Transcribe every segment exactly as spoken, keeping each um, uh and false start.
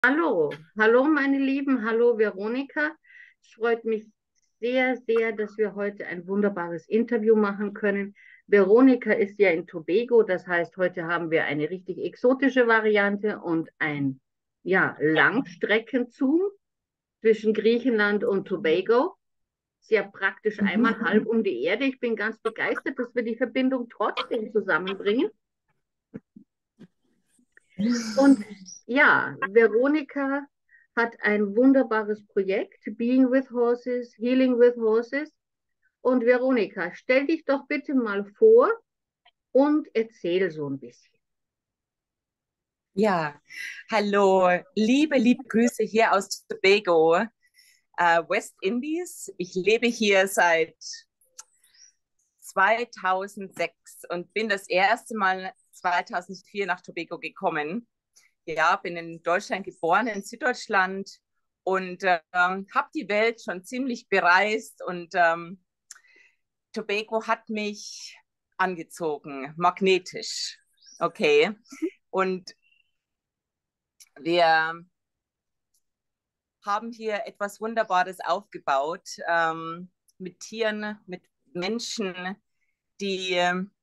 Hallo, hallo meine Lieben, hallo Veronika. Es freut mich sehr, sehr, dass wir heute ein wunderbares Interview machen können. Veronika ist ja in Tobago, das heißt, heute haben wir eine richtig exotische Variante und ein ja, Langstreckenzoom zwischen Griechenland und Tobago. Sehr praktisch einmal Mhm. halb um die Erde. Ich bin ganz begeistert, dass wir die Verbindung trotzdem zusammenbringen. Und ja, Veronika hat ein wunderbares Projekt, Being with Horses, Healing with Horses. Und Veronika, stell dich doch bitte mal vor und erzähl so ein bisschen. Ja, hallo, liebe, liebe Grüße hier aus Tobago, äh, West Indies. Ich lebe hier seit zweitausendsechs und bin das erste Mal zweitausendvier nach Tobago gekommen. Ja, bin in Deutschland geboren, in Süddeutschland und ähm, habe die Welt schon ziemlich bereist und ähm, Tobago hat mich angezogen, magnetisch. Okay. Und wir haben hier etwas Wunderbares aufgebaut, ähm, mit Tieren, mit Menschen, die, ähm,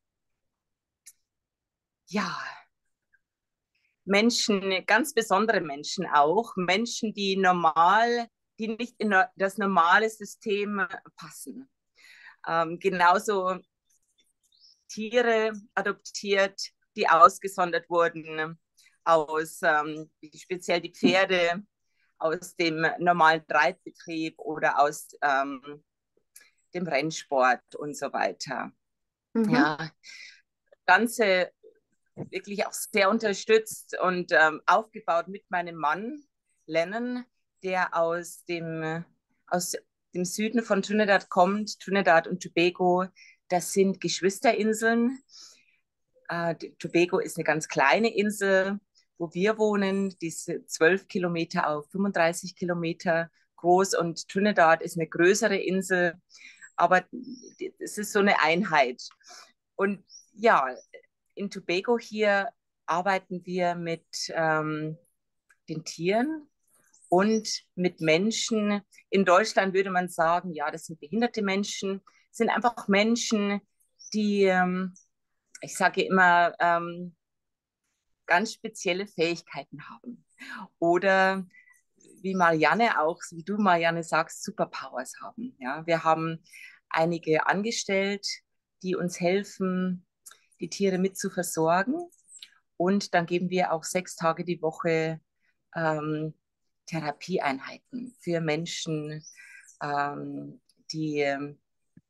ja, Menschen, ganz besondere Menschen auch, Menschen, die normal, die nicht in das normale System passen. Ähm, genauso Tiere adoptiert, die ausgesondert wurden aus, ähm, speziell die Pferde, aus dem normalen Reitbetrieb oder aus ähm, dem Rennsport und so weiter. Mhm. Ja, Ganze wirklich auch sehr unterstützt und ähm, aufgebaut mit meinem Mann Lennon, der aus dem, aus dem Süden von Trinidad kommt. Trinidad und Tobago, das sind Geschwisterinseln. Äh, Tobago ist eine ganz kleine Insel, wo wir wohnen. Die ist zwölf Kilometer auf fünfunddreißig Kilometer groß und Trinidad ist eine größere Insel, aber es ist so eine Einheit. Und ja, in Tobago hier arbeiten wir mit ähm, den Tieren und mit Menschen. In Deutschland würde man sagen, ja, das sind behinderte Menschen, sind einfach Menschen, die, ähm, ich sage immer, ähm, ganz spezielle Fähigkeiten haben. Oder wie Marianne auch, wie du Marianne sagst, Superpowers haben. Ja, wir haben einige angestellt, die uns helfen, die Tiere mit zu versorgen. Und dann geben wir auch sechs Tage die Woche ähm, Therapieeinheiten für Menschen, ähm, die ähm,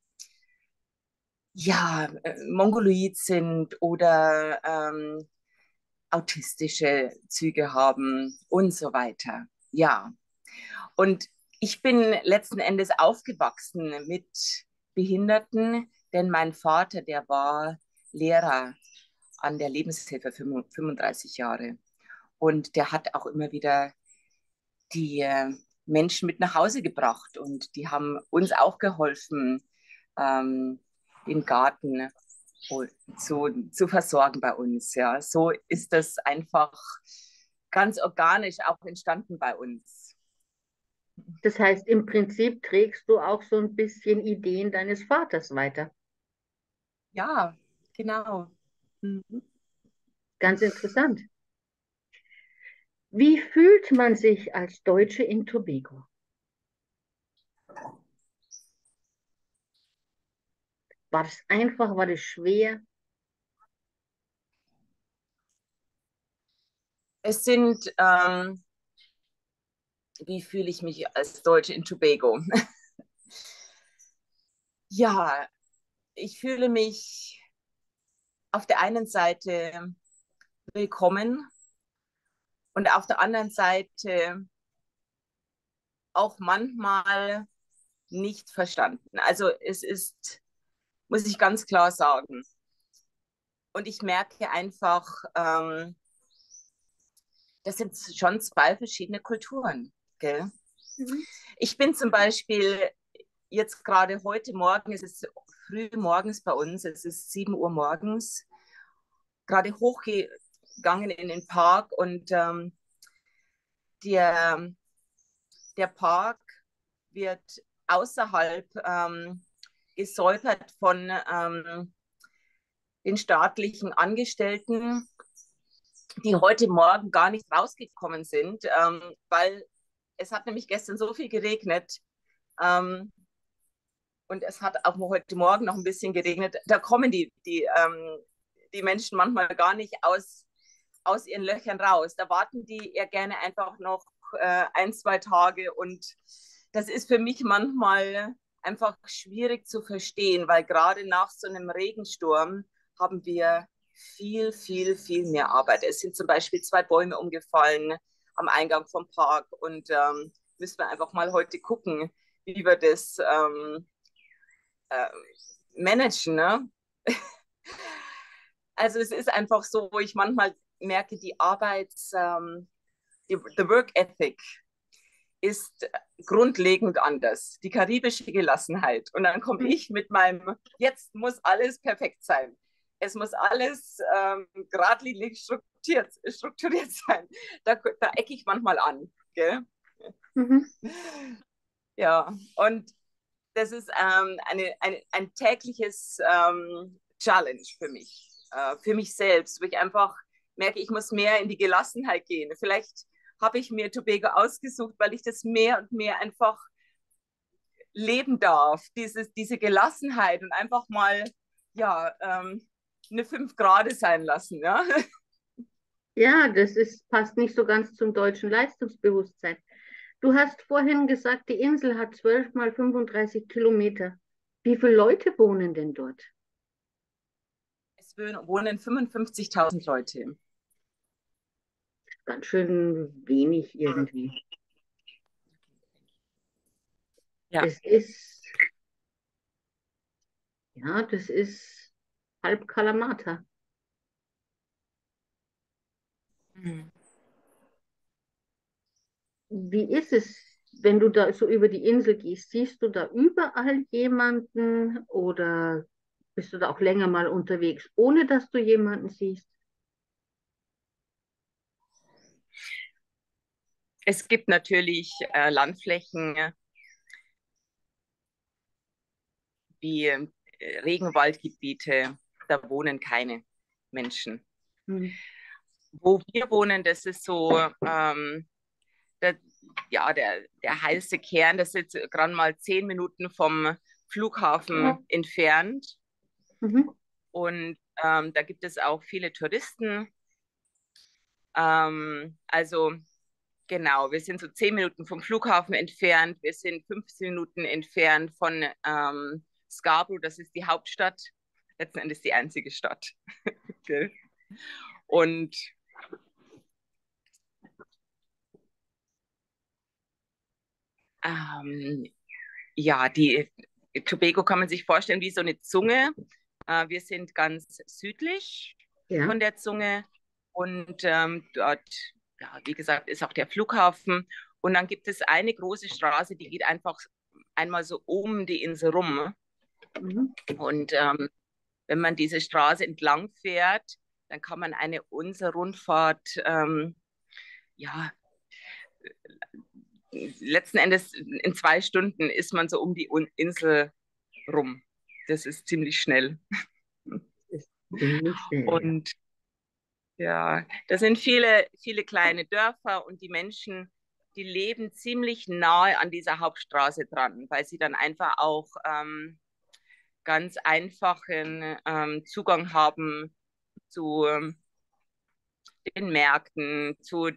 ja äh, mongoloid sind oder ähm, autistische Züge haben und so weiter. Ja, und ich bin letzten Endes aufgewachsen mit Behinderten, denn mein Vater, der war Lehrer an der Lebenshilfe für fünfunddreißig Jahre. Und der hat auch immer wieder die äh, Menschen mit nach Hause gebracht und die haben uns auch geholfen, ähm, den Garten zu, zu versorgen bei uns. Ja, so ist das einfach ganz organisch auch entstanden bei uns. Das heißt, im Prinzip trägst du auch so ein bisschen Ideen deines Vaters weiter. Ja, genau. Mhm. Ganz interessant. Wie fühlt man sich als Deutsche in Tobago? War das einfach, war das schwer? Es sind, ähm, wie fühle ich mich als Deutsche in Tobago? Ja, ich fühle mich auf der einen Seite willkommen und auf der anderen Seite auch manchmal nicht verstanden. Also es ist, muss ich ganz klar sagen. Und ich merke einfach, ähm, das sind schon zwei verschiedene Kulturen. Gell? Mhm. Ich bin zum Beispiel jetzt gerade heute Morgen, es ist früh morgens bei uns, es ist sieben Uhr morgens, gerade hochgegangen in den Park und ähm, der, der Park wird außerhalb ähm, gesäubert von ähm, den staatlichen Angestellten, die heute Morgen gar nicht rausgekommen sind, ähm, weil es hat nämlich gestern so viel geregnet ähm, und es hat auch heute Morgen noch ein bisschen geregnet. Da kommen die, die, ähm, die Menschen manchmal gar nicht aus, aus ihren Löchern raus. Da warten die eher gerne einfach noch äh, ein, zwei Tage und das ist für mich manchmal einfach schwierig zu verstehen, weil gerade nach so einem Regensturm haben wir viel, viel, viel mehr Arbeit. Es sind zum Beispiel zwei Bäume umgefallen am Eingang vom Park und ähm, müssen wir einfach mal heute gucken, wie wir das ähm, äh, managen. Ne? Also es ist einfach so, wo ich manchmal merke, die Arbeits, ähm, die, the work ethic ist grundlegend anders. Die karibische Gelassenheit. Und dann komme ich mit meinem, jetzt muss alles perfekt sein. Es muss alles ähm, geradlinig strukturiert, strukturiert sein. Da, da ecke ich manchmal an. Gell? Mhm. Ja, und das ist ähm, eine, eine, ein tägliches ähm, Challenge für mich, äh, für mich selbst, wo ich einfach merke, ich muss mehr in die Gelassenheit gehen. Vielleicht habe ich mir Tobago ausgesucht, weil ich das mehr und mehr einfach leben darf, dieses, diese Gelassenheit und einfach mal ja, ähm, eine fünf Grad sein lassen. Ja? Ja, das ist, passt nicht so ganz zum deutschen Leistungsbewusstsein. Du hast vorhin gesagt, die Insel hat zwölf mal fünfunddreißig Kilometer. Wie viele Leute wohnen denn dort? Es wohnen fünfundfünfzigtausend Leute. Ganz schön wenig irgendwie. Ja. Das ist, ja, das ist halb Kalamata. Mhm. Wie ist es, wenn du da so über die Insel gehst? Siehst du da überall jemanden oder bist du da auch länger mal unterwegs, ohne dass du jemanden siehst? Es gibt natürlich äh, Landflächen wie äh, Regenwaldgebiete, da wohnen keine Menschen. Hm. Wo wir wohnen, das ist so, ähm, der, ja, der, der heiße Kern, das ist gerade mal zehn Minuten vom Flughafen ja. entfernt. Mhm. Und ähm, da gibt es auch viele Touristen. Ähm, also genau, wir sind so zehn Minuten vom Flughafen entfernt. Wir sind fünfzehn Minuten entfernt von ähm, Scarborough, das ist die Hauptstadt. Letzten Endes die einzige Stadt. Okay. Und ähm, ja, die Tobago kann man sich vorstellen wie so eine Zunge. Äh, wir sind ganz südlich Ja. von der Zunge und ähm, dort, ja, wie gesagt, ist auch der Flughafen. Und dann gibt es eine große Straße, die geht einfach einmal so um die Insel rum. Mhm. Und ähm, wenn man diese Straße entlang fährt, dann kann man eine Unsere-Rundfahrt, ähm, ja, letzten Endes in zwei Stunden ist man so um die Insel rum. Das ist ziemlich schnell. Ist ziemlich schnell, ja. Und ja, da sind viele, viele kleine Dörfer und die Menschen, die leben ziemlich nahe an dieser Hauptstraße dran, weil sie dann einfach auch ähm, ganz einfachen ähm, Zugang haben zu ähm, den Märkten, zu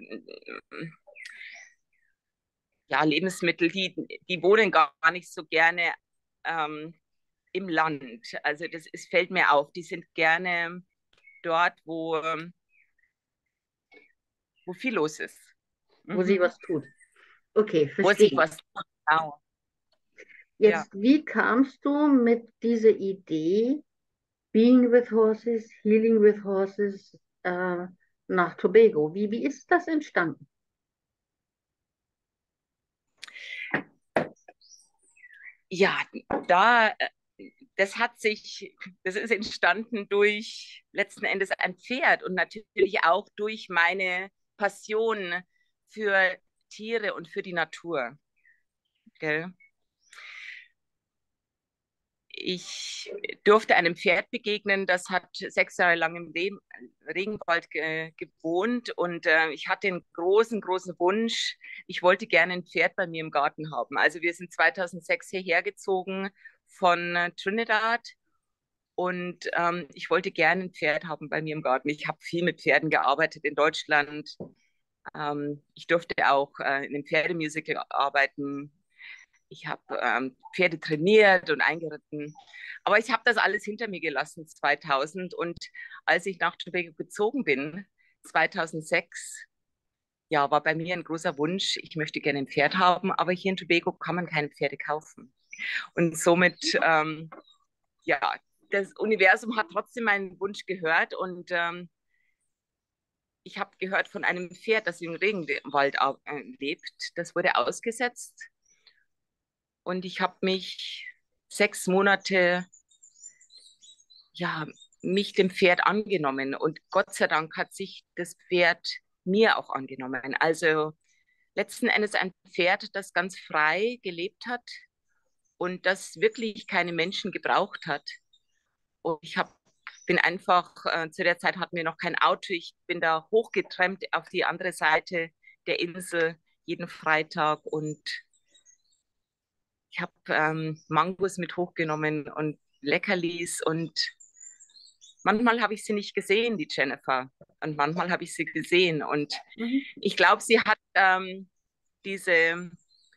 ja, Lebensmittel, die, die wohnen gar nicht so gerne ähm, im Land. Also das ist, fällt mir auf, die sind gerne dort, wo, ähm, wo viel los ist. Wo sie Mhm. was tut. Okay, Wo sich verstehe. was genau. Ja. Jetzt, wie kamst du mit dieser Idee, Being with Horses, Healing with Horses, äh, nach Tobago? Wie, wie ist das entstanden? Ja, da, äh, das hat sich, das ist entstanden durch letzten Endes ein Pferd und natürlich auch durch meine Passion für Tiere und für die Natur. Gell? Ich durfte einem Pferd begegnen, das hat sechs Jahre lang im Re Regenwald ge gewohnt und äh, ich hatte einen großen, großen Wunsch. Ich wollte gerne ein Pferd bei mir im Garten haben. Also wir sind zweitausendsechs hierher gezogen von äh, Trinidad und ähm, ich wollte gerne ein Pferd haben bei mir im Garten. Ich habe viel mit Pferden gearbeitet in Deutschland. Ähm, ich durfte auch äh, in einem Pferdemusical arbeiten. Ich habe ähm, Pferde trainiert und eingeritten. Aber ich habe das alles hinter mir gelassen zweitausend. Und als ich nach Tobago gezogen bin, zweitausendsechs, ja, war bei mir ein großer Wunsch, ich möchte gerne ein Pferd haben, aber hier in Tobago kann man keine Pferde kaufen. Und somit, ähm, ja, das Universum hat trotzdem meinen Wunsch gehört und ähm, ich habe gehört von einem Pferd, das im Regenwald äh, lebt. Das wurde ausgesetzt und ich habe mich sechs Monate, ja, mich dem Pferd angenommen und Gott sei Dank hat sich das Pferd mir auch angenommen. Also letzten Endes ein Pferd, das ganz frei gelebt hat und das wirklich keine Menschen gebraucht hat. Und ich hab, bin einfach, äh, zu der Zeit hatten wir noch kein Auto, ich bin da hochgetrennt auf die andere Seite der Insel jeden Freitag und ich habe ähm, Mangos mit hochgenommen und Leckerlis und manchmal habe ich sie nicht gesehen, die Jennifer, und manchmal habe ich sie gesehen und Mhm. ich glaube, sie hat ähm, diese,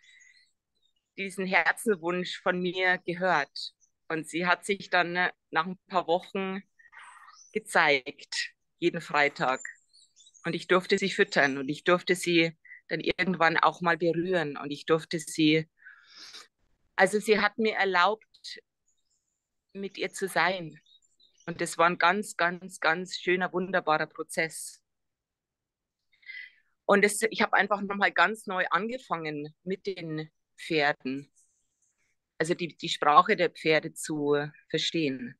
diesen Herzenwunsch von mir gehört und sie hat sich dann äh, nach ein paar Wochen gezeigt, jeden Freitag. Und ich durfte sie füttern und ich durfte sie dann irgendwann auch mal berühren und ich durfte sie, also sie hat mir erlaubt, mit ihr zu sein. Und das war ein ganz, ganz, ganz schöner, wunderbarer Prozess. Und das, ich habe einfach nochmal ganz neu angefangen mit den Pferden, also die, die Sprache der Pferde zu verstehen.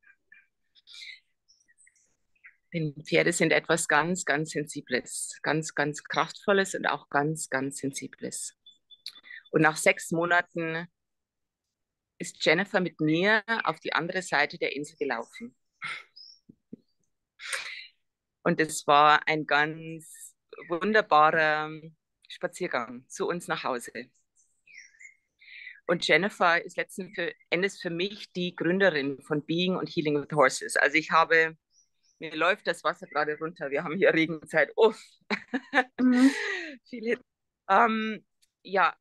Denn Pferde sind etwas ganz, ganz Sensibles, ganz, ganz Kraftvolles und auch ganz, ganz Sensibles. Und nach sechs Monaten ist Jennifer mit mir auf die andere Seite der Insel gelaufen. Und es war ein ganz wunderbarer Spaziergang zu uns nach Hause. Und Jennifer ist letzten Endes für mich die Gründerin von Being und Healing with Horses. Also ich habe, mir läuft das Wasser gerade runter. Wir haben hier Regenzeit. Uff. Mhm. Viele. Ähm, ja,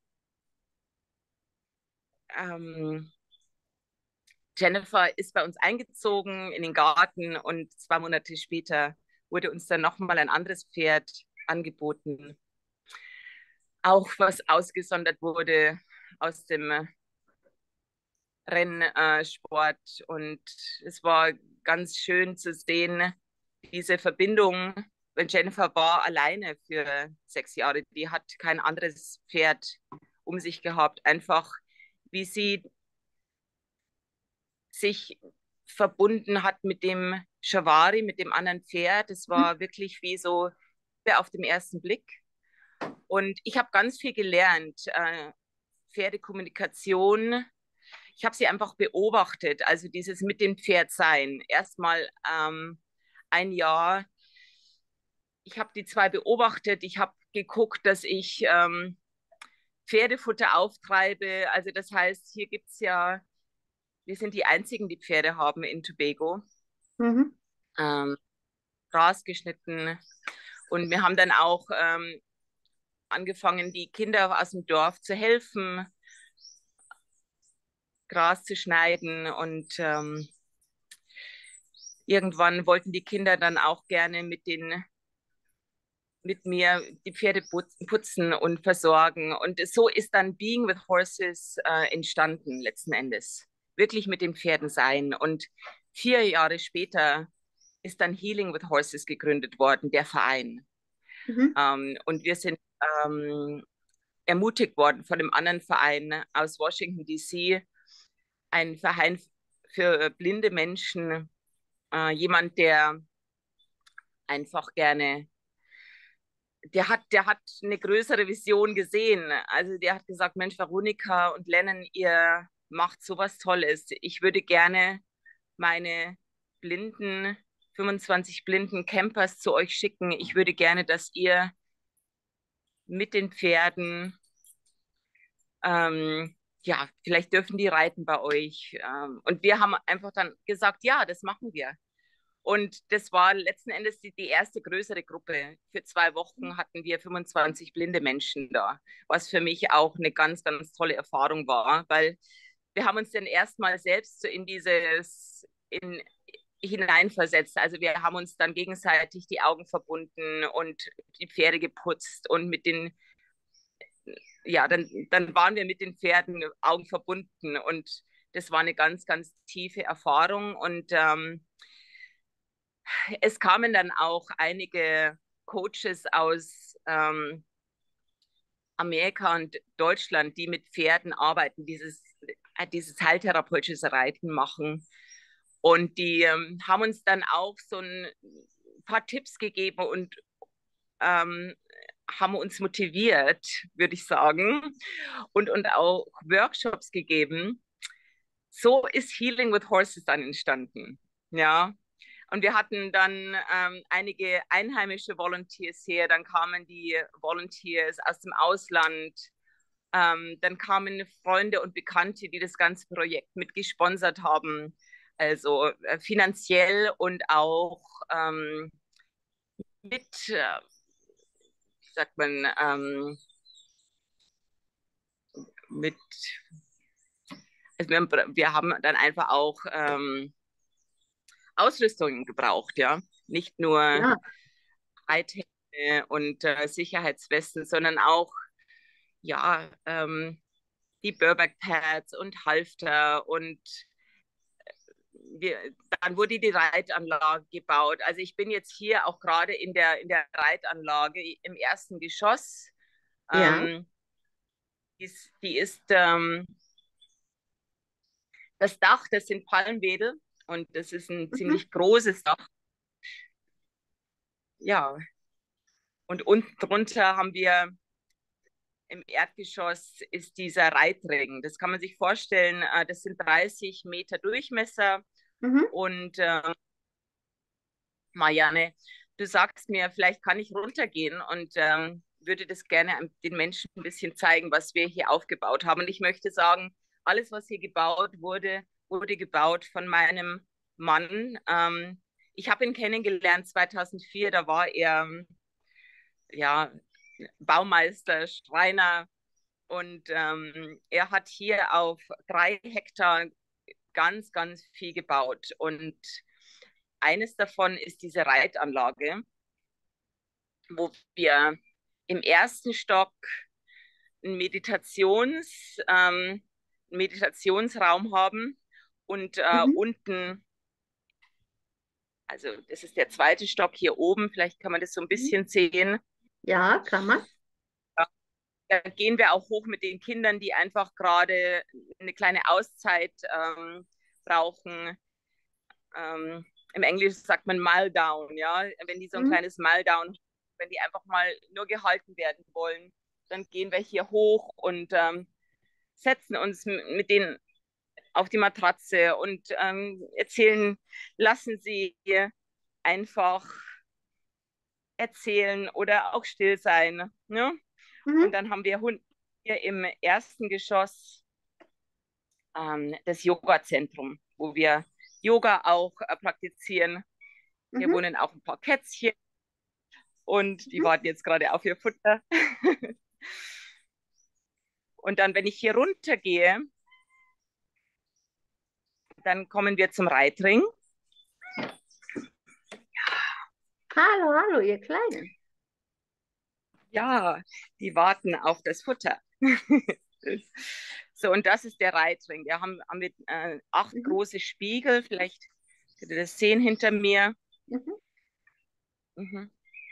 ähm, Jennifer ist bei uns eingezogen in den Garten und zwei Monate später wurde uns dann nochmal ein anderes Pferd angeboten. Auch was ausgesondert wurde aus dem Rennsport. Und es war ganz schön zu sehen, diese Verbindung, wenn Jennifer war alleine für sechs Jahre, die hat kein anderes Pferd um sich gehabt. Einfach wie sie sich verbunden hat mit dem Shawari, mit dem anderen Pferd. Es war wirklich wie so auf dem ersten Blick. Und ich habe ganz viel gelernt. Äh, Pferdekommunikation. Ich habe sie einfach beobachtet, also dieses mit dem Pferd sein. Erstmal ähm, ein Jahr. Ich habe die zwei beobachtet. Ich habe geguckt, dass ich ähm, Pferdefutter auftreibe. Also das heißt, hier gibt es ja, wir sind die einzigen, die Pferde haben in Tobago. Mhm. Ähm, Gras geschnitten. Und wir haben dann auch ähm, angefangen, die Kinder aus dem Dorf zu helfen, Gras zu schneiden. Und ähm, irgendwann wollten die Kinder dann auch gerne mit den mit mir die Pferde putzen und versorgen. Und so ist dann Being with Horses äh, entstanden, letzten Endes. Wirklich mit den Pferden sein. Und vier Jahre später ist dann Healing with Horses gegründet worden, der Verein. Mhm. Ähm, und wir sind ähm, ermutigt worden von einem anderen Verein aus Washington, D C, ein Verein für blinde Menschen, äh, jemand, der einfach gerne der hat, der hat eine größere Vision gesehen. Also der hat gesagt, Mensch, Veronika und Lennon, ihr macht sowas Tolles. Ich würde gerne meine blinden, fünfundzwanzig blinden Campers zu euch schicken. Ich würde gerne, dass ihr mit den Pferden, ähm, ja, vielleicht dürfen die reiten bei euch. Ähm, und wir haben einfach dann gesagt, ja, das machen wir. Und das war letzten Endes die, die erste größere Gruppe. Für zwei Wochen hatten wir fünfundzwanzig blinde Menschen da, was für mich auch eine ganz, ganz tolle Erfahrung war, weil wir haben uns dann erstmal selbst so in dieses, in, hineinversetzt. Also wir haben uns dann gegenseitig die Augen verbunden und die Pferde geputzt und mit den, ja, dann, dann waren wir mit den Pferden Augen verbunden und das war eine ganz, ganz tiefe Erfahrung und ähm, es kamen dann auch einige Coaches aus ähm, Amerika und Deutschland, die mit Pferden arbeiten, dieses, äh, dieses heiltherapeutische Reiten machen. Und die ähm, haben uns dann auch so ein paar Tipps gegeben und ähm, haben uns motiviert, würde ich sagen, und, und auch Workshops gegeben. So ist Healing with Horses dann entstanden. Ja, und wir hatten dann ähm, einige einheimische Volunteers her, dann kamen die Volunteers aus dem Ausland, ähm, dann kamen Freunde und Bekannte, die das ganze Projekt mitgesponsert haben, also äh, finanziell und auch ähm, mit, äh, wie sagt man, ähm, mit, also wir, wir haben dann einfach auch ähm, Ausrüstung gebraucht, ja, nicht nur Ja. Reithänge und äh, Sicherheitswesten, sondern auch ja, ähm, die Burback-Pads und Halfter und wir, dann wurde die Reitanlage gebaut. Also ich bin jetzt hier auch gerade in der, in der Reitanlage im ersten Geschoss. Ja. Ähm, die ist, die ist ähm, das Dach, das sind Palmwedel und das ist ein Mhm. ziemlich großes Dach. Ja, und unten drunter haben wir im Erdgeschoss ist dieser Reitring. Das kann man sich vorstellen, äh, das sind dreißig Meter Durchmesser. Mhm. Und äh, Marianne, du sagst mir, vielleicht kann ich runtergehen und ähm, würde das gerne den Menschen ein bisschen zeigen, was wir hier aufgebaut haben. Und ich möchte sagen, alles, was hier gebaut wurde, wurde gebaut von meinem Mann. Ähm, ich habe ihn kennengelernt zweitausendvier, da war er ja, Baumeister, Schreiner und ähm, er hat hier auf drei Hektar ganz, ganz viel gebaut. Und eines davon ist diese Reitanlage, wo wir im ersten Stock einen Meditations, ähm, Meditationsraum haben und äh, Mhm. unten, also das ist der zweite Stock hier oben, vielleicht kann man das so ein Mhm. bisschen sehen. Ja, kann man. Da gehen wir auch hoch mit den Kindern, die einfach gerade eine kleine Auszeit ähm, brauchen. Ähm, Im Englischen sagt man Meltdown, ja, wenn die so ein Mhm. kleines Meltdown, wenn die einfach mal nur gehalten werden wollen, dann gehen wir hier hoch und ähm, setzen uns mit denen auf die Matratze und ähm, erzählen, lassen sie einfach erzählen oder auch still sein. Ne? Und Mhm. dann haben wir hier im ersten Geschoss ähm, das Yoga-Zentrum, wo wir Yoga auch äh, praktizieren. Hier Mhm. wohnen auch ein paar Kätzchen und die Mhm. warten jetzt gerade auf ihr Futter. Und dann, wenn ich hier runter gehe, dann kommen wir zum Reitring. Hallo, hallo, ihr Kleinen. Ja, die warten auf das Futter. So, und das ist der Reitring. Wir haben, haben wir, äh, acht Mhm. große Spiegel. Vielleicht könnt ihr das sehen hinter mir. Mhm. Mhm.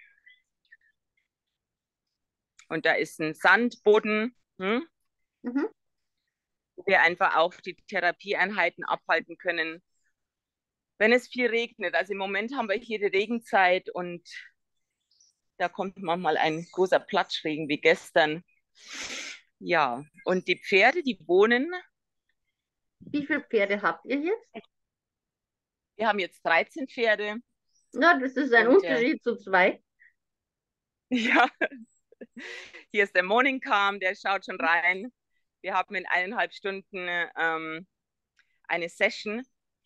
Und da ist ein Sandboden, hm, Mhm. wo wir einfach auch die Therapieeinheiten abhalten können, wenn es viel regnet. Also im Moment haben wir hier die Regenzeit und Da kommt manchmal ein großer Platschregen wie gestern. Ja, und die Pferde, die wohnen, Wie viele Pferde habt ihr jetzt? wir haben jetzt dreizehn Pferde Na, das ist ein und äh, Unterschied zu zwei. ja, hier ist der Morning Calm, der schaut schon rein. Wir haben in eineinhalb Stunden ähm, eine Session.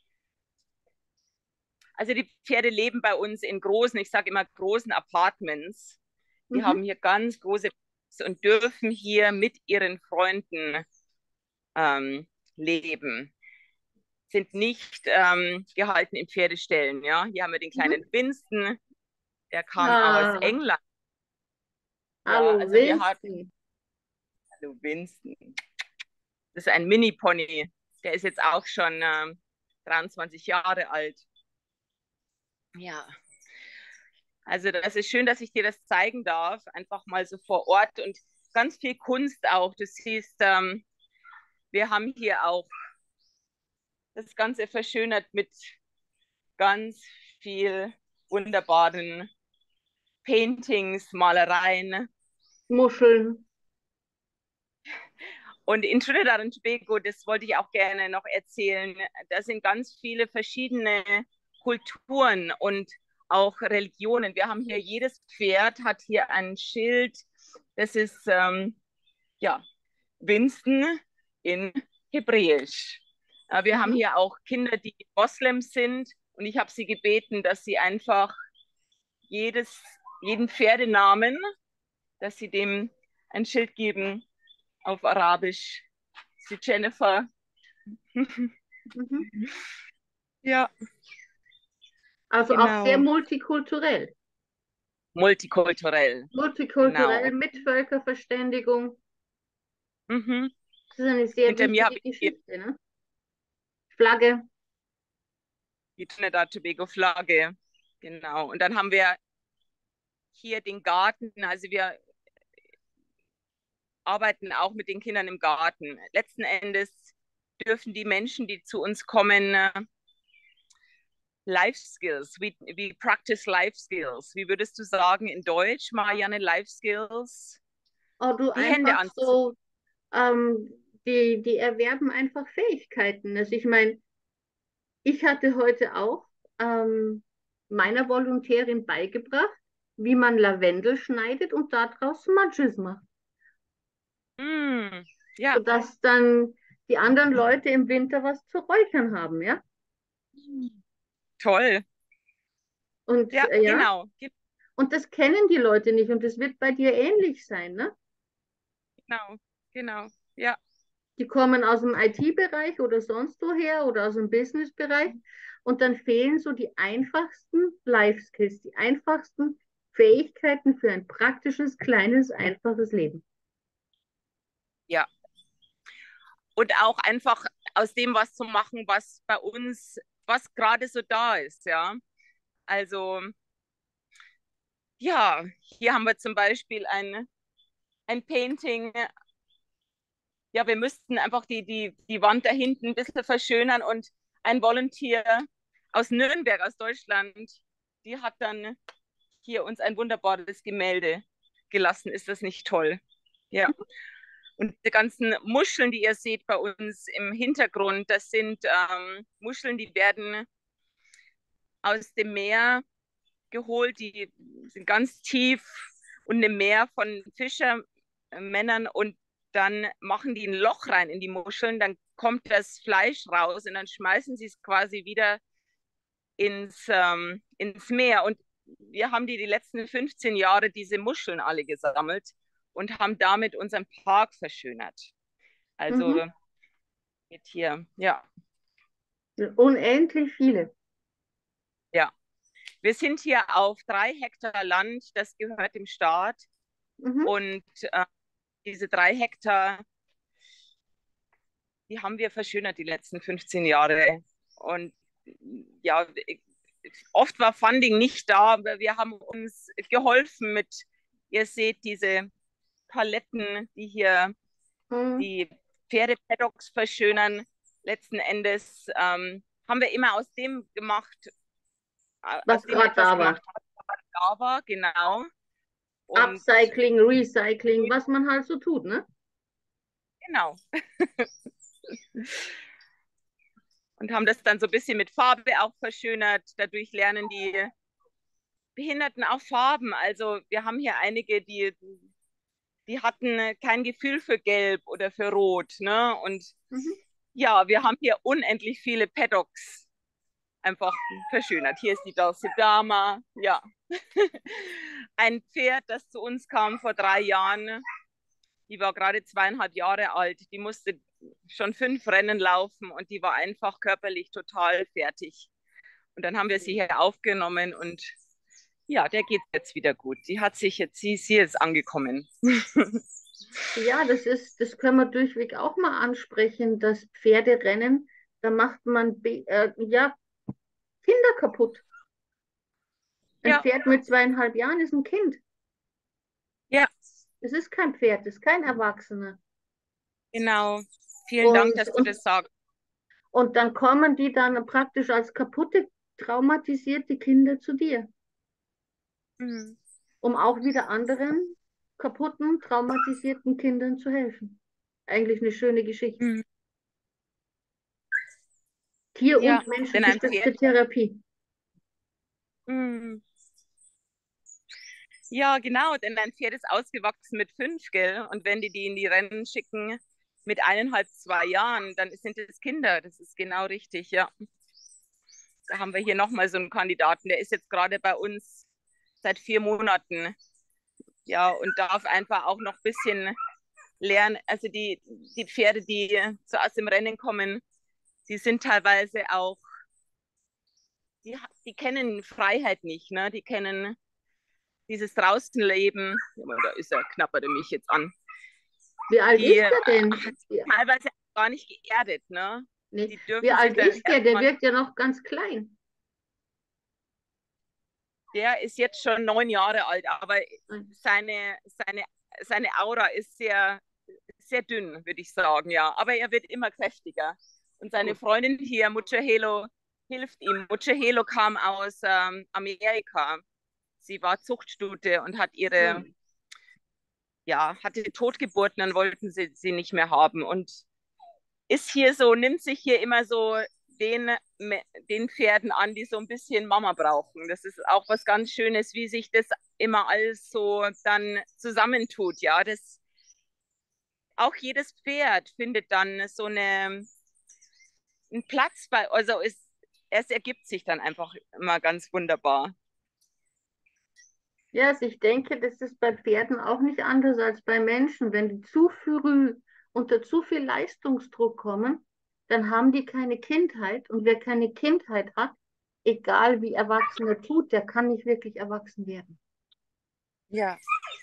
Also die Pferde leben bei uns in großen, ich sage immer großen Apartments. Die Mhm. haben hier ganz große und dürfen hier mit ihren Freunden ähm, leben. Sind nicht ähm, gehalten in Pferdeställen. Ja? Hier haben wir den Mhm. kleinen Winston, der kam aus Ah, England. Ja, hallo also wir hatten, Winston. hallo Winston, das ist ein Mini-Pony. Der ist jetzt auch schon ähm, dreiundzwanzig Jahre alt. Ja, also das ist schön, dass ich dir das zeigen darf, einfach mal so vor Ort und ganz viel Kunst auch. Du siehst, ähm, wir haben hier auch das Ganze verschönert mit ganz viel wunderbaren Paintings, Malereien. Muscheln. Und in Trinidad und Tobago, das wollte ich auch gerne noch erzählen, da sind ganz viele verschiedene Kulturen und auch Religionen. Wir haben hier, jedes Pferd hat hier ein Schild, das ist ähm, ja, Winston in Hebräisch. Äh, Wir haben Mhm. hier auch Kinder, die Moslems sind und ich habe sie gebeten, dass sie einfach jedes, jeden Pferdenamen, dass sie dem ein Schild geben auf Arabisch. Sie Jennifer. Mhm. Ja, Also auch sehr genau. multikulturell. Multikulturell. Multikulturell Genau. mit Völkerverständigung. Mhm. Das ist eine sehr Hinter mir wichtige habe ich hier Geschichte, ne? Flagge. die Trinidad Tobago Flagge. Genau. Und dann haben wir hier den Garten. Also wir arbeiten auch mit den Kindern im Garten. Letzten Endes dürfen die Menschen, die zu uns kommen, äh, Life Skills. We, we practice life skills. Wie würdest du sagen in Deutsch, Marianne, Life Skills? Oh, du Die Hände einfach anzu. so, ähm, die, die erwerben einfach Fähigkeiten. Also ich meine, ich hatte heute auch ähm, meiner Volontärin beigebracht, wie man Lavendel schneidet und daraus Smudges macht, Mm, ja, sodass dann die anderen Leute im Winter was zu räuchern haben, ja? toll. Und Ja, äh, ja, genau. und das kennen die Leute nicht und das wird bei dir ähnlich sein, ne? Genau, genau. Ja, Die kommen aus dem I T-Bereich oder sonst woher oder aus dem Business-Bereich und dann fehlen so die einfachsten Life-Skills, die einfachsten Fähigkeiten für ein praktisches, kleines, einfaches Leben. ja. Und auch einfach aus dem was zu machen, was bei uns, was gerade so da ist, ja. Also, ja, hier haben wir zum Beispiel ein, ein Painting. Ja, wir müssten einfach die, die, die Wand da hinten ein bisschen verschönern und ein Volunteer aus Nürnberg, aus Deutschland, die hat dann hier uns ein wunderbares Gemälde gelassen. Ist das nicht toll? Ja. Und die ganzen Muscheln, die ihr seht bei uns im Hintergrund, das sind ähm, Muscheln, die werden aus dem Meer geholt, die sind ganz tief und im Meer von Fischermännern und dann machen die ein Loch rein in die Muscheln, dann kommt das Fleisch raus und dann schmeißen sie es quasi wieder ins, ähm, ins Meer. Und wir haben die die letzten fünfzehn Jahre diese Muscheln alle gesammelt und haben damit unseren Park verschönert. Mhm. Also mit hier, ja, Unendlich viele. ja. Wir sind hier auf drei Hektar Land, das gehört dem Staat. Mhm. Und äh, diese drei Hektar, die haben wir verschönert die letzten fünfzehn Jahre. Und ja, oft war Funding nicht da, aber wir haben uns geholfen mit, ihr seht diese Paletten, die hier Mhm. die Pferdepaddocks verschönern. Letzten Endes ähm, haben wir immer aus dem gemacht, aus Was dem gerade etwas da war. gemacht, was da war, genau. Und Upcycling, Recycling, was man halt so tut, ne? genau. Und haben das dann so ein bisschen mit Farbe auch verschönert. Dadurch lernen die Behinderten auch Farben. Also wir haben hier einige, die, die hatten kein Gefühl für Gelb oder für Rot. Ne? Und Mhm. ja, wir haben hier unendlich viele Paddocks einfach verschönert. Hier ist die Dulce Dama, ja. Ein Pferd, das zu uns kam vor drei Jahren. Die war gerade zweieinhalb Jahre alt. Die musste schon fünf Rennen laufen und die war einfach körperlich total fertig. Und dann haben wir sie hier aufgenommen und ja, der geht jetzt wieder gut. Die hat sich jetzt, sie, sie ist angekommen. Ja, das ist, das können wir durchweg auch mal ansprechen, das Pferderennen, da macht man Be äh, ja, Kinder kaputt. Ein Ja, Pferd mit zweieinhalb Jahren ist ein Kind. ja, Es ist kein Pferd, es ist kein Erwachsener. genau. Vielen Dank, Und, dass du und, das sagst. und dann kommen die dann praktisch als kaputte, traumatisierte Kinder zu dir, Mhm. um auch wieder anderen kaputten, traumatisierten Kindern zu helfen. Eigentlich eine schöne Geschichte. Mhm. Tier- Ja, und denn ein Pferd. menschengestützte Therapie. Mhm. Ja, genau, denn ein Pferd ist ausgewachsen mit fünf, gell? Und wenn die die in die Rennen schicken mit eineinhalb, zwei Jahren, dann sind es Kinder. Das ist genau richtig, ja. Da haben wir hier nochmal so einen Kandidaten, der ist jetzt gerade bei uns seit vier Monaten, ja, und darf einfach auch noch ein bisschen lernen. Also die, die Pferde, die so aus dem Rennen kommen, die sind teilweise auch, die, die kennen Freiheit nicht, ne? Die kennen dieses Draußenleben. Da ist er, knappert er mich jetzt an. Wie alt Die ist äh, der denn? hat Ja, teilweise gar nicht geerdet, ne? nee. Die Wie dürfen sich alt dann ist der? Der erstmal, wirkt ja noch ganz klein. der ist jetzt schon neun Jahre alt, aber seine, seine, seine Aura ist sehr, sehr dünn, würde ich sagen, ja. Aber er wird immer kräftiger. Und seine Gut. Freundin hier, Muchahelo, hilft ihm. Muchahelo kam aus ähm, Amerika. Sie war Zuchtstute und hat ihre, Hm. ja, hatte Totgeburten, dann wollten sie sie nicht mehr haben. Und ist hier so, nimmt sich hier immer so den, den Pferden an, die so ein bisschen Mama brauchen. Das ist auch was ganz Schönes, wie sich das immer alles so dann zusammentut. Ja, das auch jedes Pferd findet dann so eine, einen Platz bei, also es, es ergibt sich dann einfach immer ganz wunderbar. Ja, also ich denke, das ist bei Pferden auch nicht anders als bei Menschen. Wenn die zu früh unter zu viel Leistungsdruck kommen, dann haben die keine Kindheit. Und wer keine Kindheit hat, egal wie Erwachsener tut, der kann nicht wirklich erwachsen werden. Ja.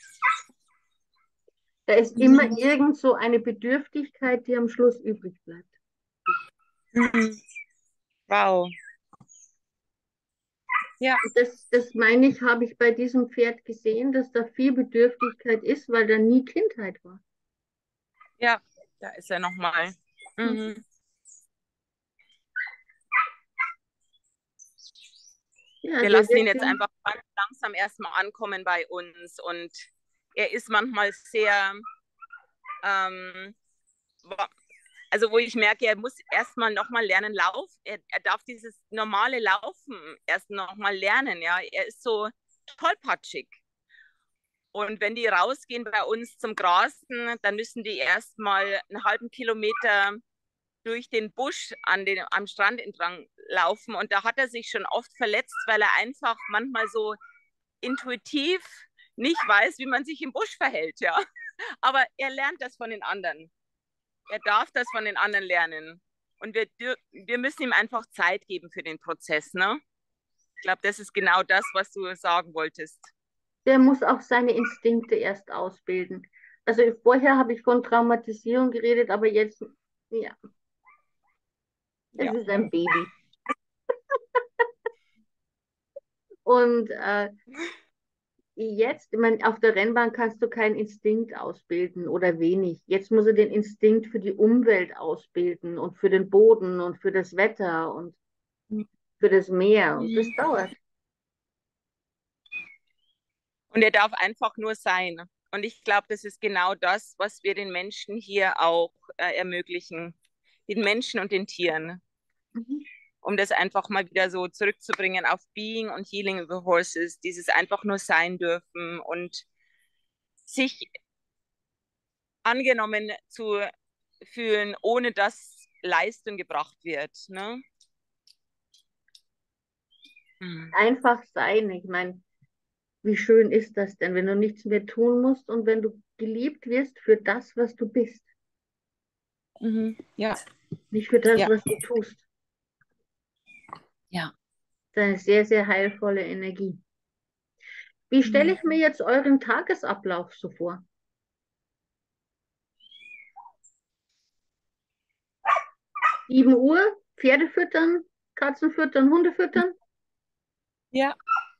Da ist immer Mhm. irgend so eine Bedürftigkeit, die am Schluss übrig bleibt. Mhm. Wow. Ja. Und das, das meine ich, habe ich bei diesem Pferd gesehen, dass da viel Bedürftigkeit ist, weil da nie Kindheit war. Ja, da ist er nochmal. Mhm. Mhm. Ja, Wir also lassen ihn wird jetzt ja, einfach ganz langsam erstmal ankommen bei uns und er ist manchmal sehr, ähm, also wo ich merke, er muss erstmal nochmal lernen laufen, er, er darf dieses normale Laufen erst nochmal lernen, ja, er ist so tollpatschig. Und wenn die rausgehen bei uns zum Grasen, dann müssen die erstmal einen halben Kilometer durch den Busch an den, am Strand entlang laufen. Und da hat er sich schon oft verletzt, weil er einfach manchmal so intuitiv nicht weiß, wie man sich im Busch verhält, ja. Aber er lernt das von den anderen. Er darf das von den anderen lernen. Und wir, wir müssen ihm einfach Zeit geben für den Prozess, ne? Ich glaube, das ist genau das, was du sagen wolltest. der muss auch seine Instinkte erst ausbilden. Also vorher habe ich von Traumatisierung geredet, aber jetzt, ja, es Ja. ist ein Baby. Und äh, jetzt, ich meine, auf der Rennbahn kannst du keinen Instinkt ausbilden oder wenig. Jetzt muss er den Instinkt für die Umwelt ausbilden und für den Boden und für das Wetter und für das Meer. Und das dauert. Und er darf einfach nur sein. Und ich glaube, das ist genau das, was wir den Menschen hier auch äh, ermöglichen. Den Menschen und den Tieren. Mhm. Um das einfach mal wieder so zurückzubringen auf Being und Healing the Horses. Dieses einfach nur sein dürfen und sich angenommen zu fühlen, ohne dass Leistung gebracht wird. Ne? Mhm. Einfach sein. Ich meine, wie schön ist das denn, wenn du nichts mehr tun musst und wenn du geliebt wirst für das, was du bist, Mhm. Ja, nicht für das, ja, was du tust. ja. Das ist eine sehr, sehr heilvolle Energie. Wie stelle Mhm. ich mir jetzt euren Tagesablauf so vor? sieben Uhr, Pferde füttern, Katzen füttern, Hunde füttern? Ja,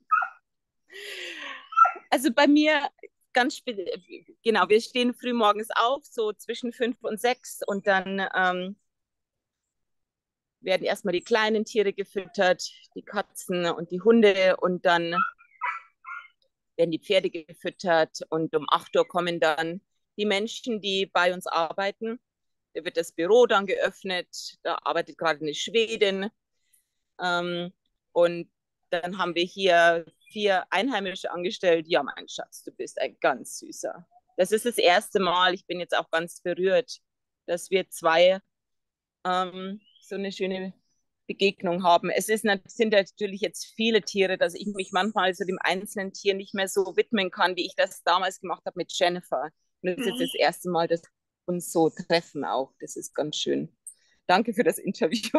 also bei mir ganz spät, genau, wir stehen früh morgens auf, so zwischen fünf und sechs und dann ähm, werden erstmal die kleinen Tiere gefüttert, die Katzen und die Hunde und dann werden die Pferde gefüttert und um acht Uhr kommen dann die Menschen, die bei uns arbeiten. Da wird das Büro dann geöffnet, da arbeitet gerade eine Schwedin ähm, und dann haben wir hier vier Einheimische angestellt. Ja, mein Schatz, du bist ein ganz süßer. Das ist das erste Mal, ich bin jetzt auch ganz berührt, dass wir zwei ähm, so eine schöne Begegnung haben. Es ist, sind natürlich jetzt viele Tiere, dass ich mich manchmal so dem einzelnen Tier nicht mehr so widmen kann, wie ich das damals gemacht habe mit Jennifer. Und das ist jetzt das erste Mal, dass wir uns so treffen auch. Das ist ganz schön. Danke für das Interview.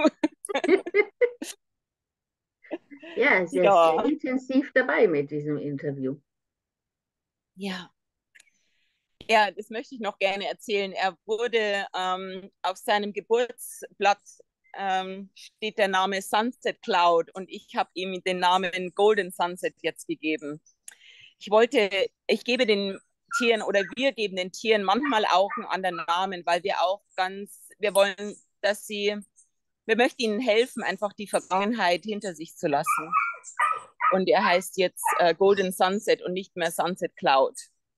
Ja, sehr, sehr Ja. intensiv dabei mit diesem Interview. Ja. Ja, das möchte ich noch gerne erzählen. Er wurde ähm, auf seinem Geburtsblatt ähm, steht der Name Sunset Cloud und ich habe ihm den Namen Golden Sunset jetzt gegeben. Ich wollte, ich gebe den Tieren oder wir geben den Tieren manchmal auch einen anderen Namen, weil wir auch ganz, wir wollen, dass sie, wir möchten ihnen helfen, einfach die Vergangenheit hinter sich zu lassen. Und er heißt jetzt äh, Golden Sunset und nicht mehr Sunset Cloud.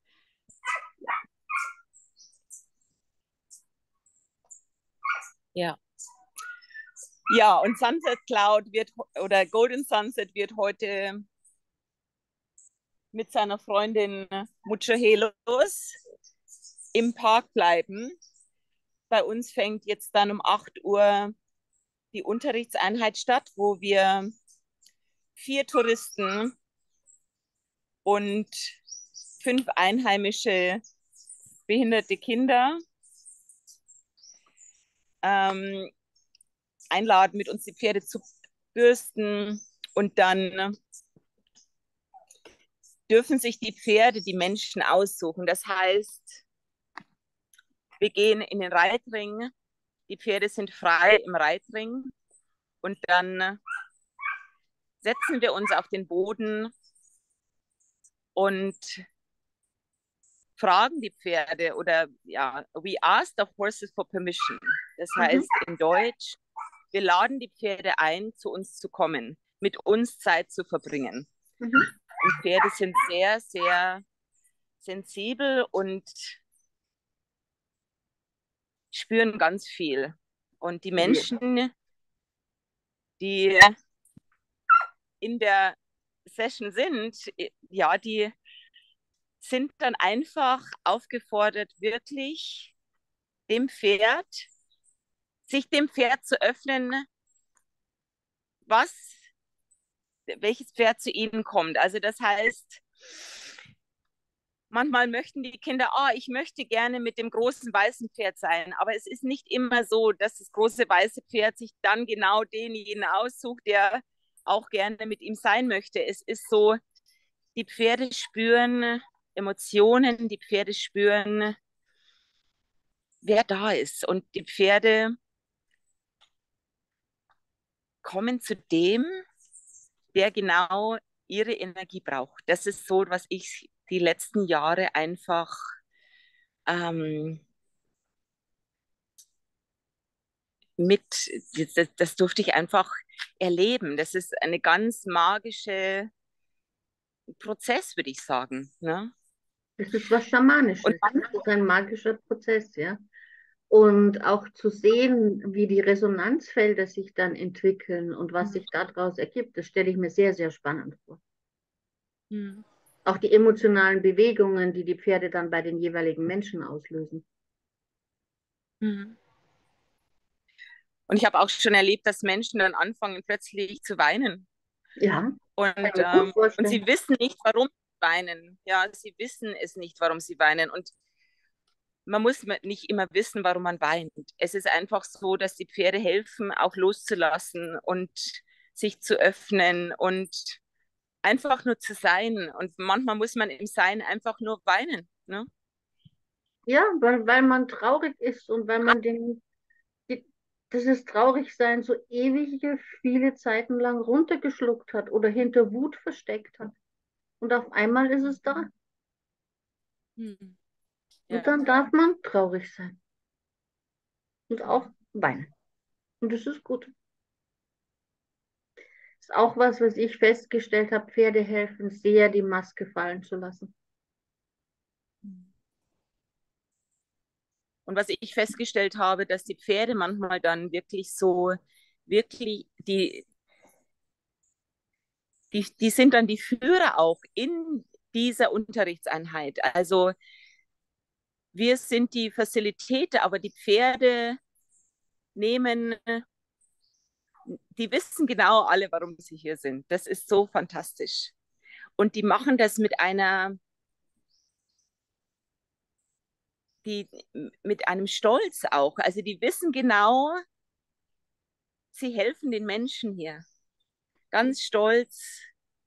Ja. Ja, und Sunset Cloud wird oder Golden Sunset wird heute mit seiner Freundin Muchahelos im Park bleiben. Bei uns fängt jetzt dann um acht Uhr die Unterrichtseinheit statt, wo wir vier Touristen und fünf einheimische behinderte Kinder ähm, einladen, mit uns die Pferde zu bürsten und dann dürfen sich die Pferde die Menschen aussuchen. Das heißt, wir gehen in den Reitring, die Pferde sind frei im Reitring und dann setzen wir uns auf den Boden und fragen die Pferde oder ja, we ask the horses for permission. Das Mhm. heißt in Deutsch, wir laden die Pferde ein, zu uns zu kommen, mit uns Zeit zu verbringen. Mhm. Und Pferde sind sehr, sehr sensibel und spüren ganz viel. Und die Ja. Menschen, die in der Session sind, ja, die sind dann einfach aufgefordert, wirklich dem Pferd, sich dem Pferd zu öffnen, was, welches Pferd zu ihnen kommt. Also das heißt, manchmal möchten die Kinder, oh, ich möchte gerne mit dem großen weißen Pferd sein, aber es ist nicht immer so, dass das große weiße Pferd sich dann genau denjenigen aussucht, der auch gerne mit ihm sein möchte. Es ist so, die Pferde spüren Emotionen, die Pferde spüren, wer da ist. Und die Pferde kommen zu dem, der genau ihre Energie braucht. Das ist so, was ich die letzten Jahre einfach ähm, mit, das, das durfte ich einfach erleben. Das ist eine ganz magische Prozess, würde ich sagen. Ne? Das ist was Schamanisches. Und Das ist ein magischer Prozess, ja. Und auch zu sehen, wie die Resonanzfelder sich dann entwickeln und was sich daraus ergibt, das stelle ich mir sehr, sehr spannend vor. hm. Auch die emotionalen Bewegungen, die die Pferde dann bei den jeweiligen Menschen auslösen. Hm. Und ich habe auch schon erlebt, dass Menschen dann anfangen plötzlich zu weinen. Ja, Und, kann ich mir gut ähm, und vorstellen. sie wissen nicht, warum sie weinen. Ja, sie wissen es nicht, warum sie weinen. Und man muss nicht immer wissen, warum man weint. Es ist einfach so, dass die Pferde helfen, auch loszulassen und sich zu öffnen und einfach nur zu sein. Und manchmal muss man im Sein einfach nur weinen. Ne? Ja, weil, weil man traurig ist und weil man den, die, dieses Traurigsein so ewige, viele Zeiten lang runtergeschluckt hat oder hinter Wut versteckt hat. Und auf einmal ist es da. Hm. Und Ja. dann darf man traurig sein und auch Hm. weinen. Und das ist gut. Ist auch was, was ich festgestellt habe, Pferde helfen sehr, die Maske fallen zu lassen. Und was ich festgestellt habe, dass die Pferde manchmal dann wirklich so, wirklich, die, die, die sind dann die Führer auch in dieser Unterrichtseinheit. Also wir sind die Facilitator, aber die Pferde nehmen, die wissen genau alle, warum sie hier sind. Das ist so fantastisch. Und die machen das mit einer, die, mit einem Stolz auch. Also die wissen genau, sie helfen den Menschen hier. Ganz stolz